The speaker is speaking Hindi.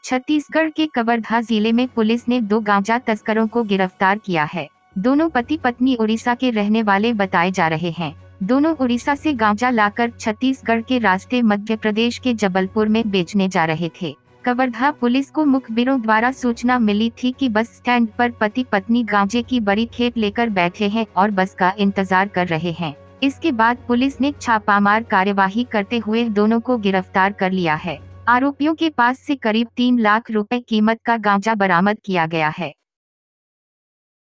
छत्तीसगढ़ के कवर्धा जिले में पुलिस ने 2 गांजा तस्करों को गिरफ्तार किया है। दोनों पति पत्नी उड़ीसा के रहने वाले बताए जा रहे हैं। दोनों उड़ीसा से गांजा लाकर छत्तीसगढ़ के रास्ते मध्य प्रदेश के जबलपुर में बेचने जा रहे थे। कवर्धा पुलिस को मुखबिरों द्वारा सूचना मिली थी कि बस स्टैंड पर पति पत्नी गांजे की बड़ी खेप लेकर बैठे हैं और बस का इंतजार कर रहे हैं। इसके बाद पुलिस ने छापामार कार्यवाही करते हुए दोनों को गिरफ्तार कर लिया है। आरोपियों के पास से करीब 3 लाख रुपए कीमत का गांजा बरामद किया गया है।